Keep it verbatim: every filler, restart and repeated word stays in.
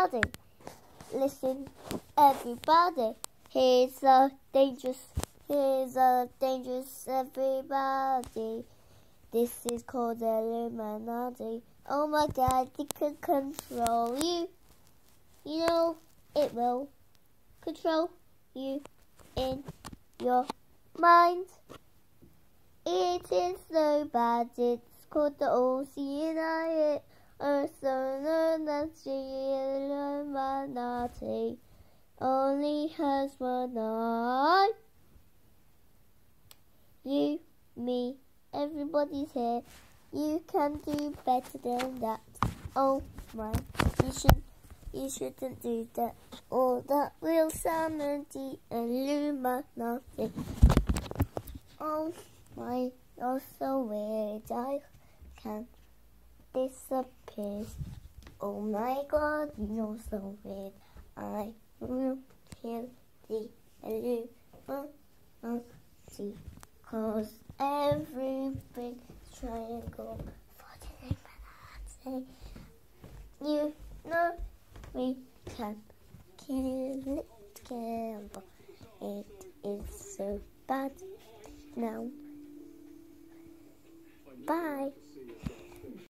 everybody. Listen, everybody. Here's a dangerous, here's a dangerous everybody. This is called the Illuminati. Oh my God, it can control you. You know, it will control you in your mind. It is so bad, it's called the Illuminati, also known as the Illuminati. Only has one eye. You, me, everybody's here. You can do better than that. Oh my, you should, you shouldn't do that. Or that will summon the Illuminati. Oh my, you're so weird. I can't disappear. Oh my God, you're so weird. I will kill the Illuminati, cause everything's trying to go for the Illuminati. You know we can kill it together. It is so bad now. Bye.